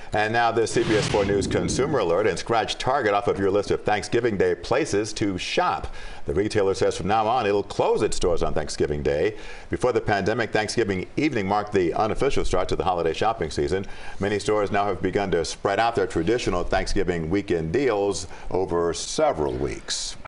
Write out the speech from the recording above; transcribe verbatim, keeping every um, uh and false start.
And now this C B S four News Consumer Alert, and scratch Target off of your list of Thanksgiving Day places to shop. The retailer says from now on it'll close its stores on Thanksgiving Day. Before the pandemic, Thanksgiving evening marked the unofficial start to the holiday shopping season. Many stores now have begun to spread out their traditional Thanksgiving weekend deals over several weeks.